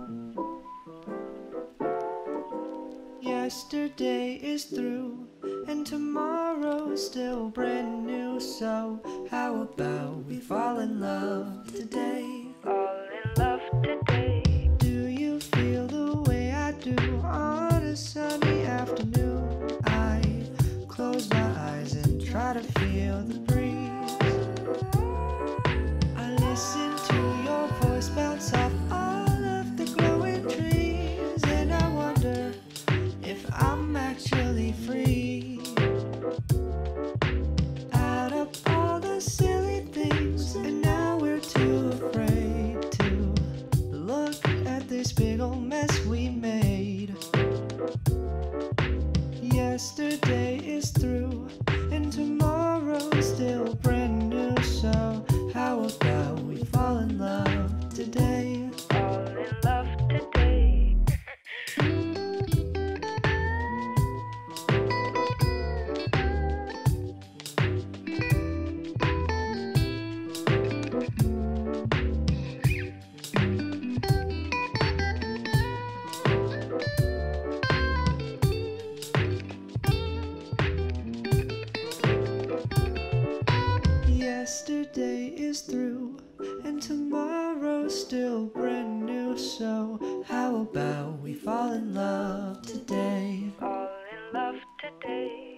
Yesterday is through, and tomorrow's still brand new. So how about we fall in love today? Fall in love today. Do you feel the way I do on a sunny afternoon? I close my eyes and try to feel the breeze. I listen to your voice bounce off all of the glowing trees, and I wonder if I'm actually free. Add up all the silly things, and now we're too afraid to look at this big old mess we made. Yesterday is through, and tomorrow's still brand new. So how about we fall in love today? Fall in love today. Yesterday is through, and tomorrow's still brand new. So how about we fall in love today? Fall in love today.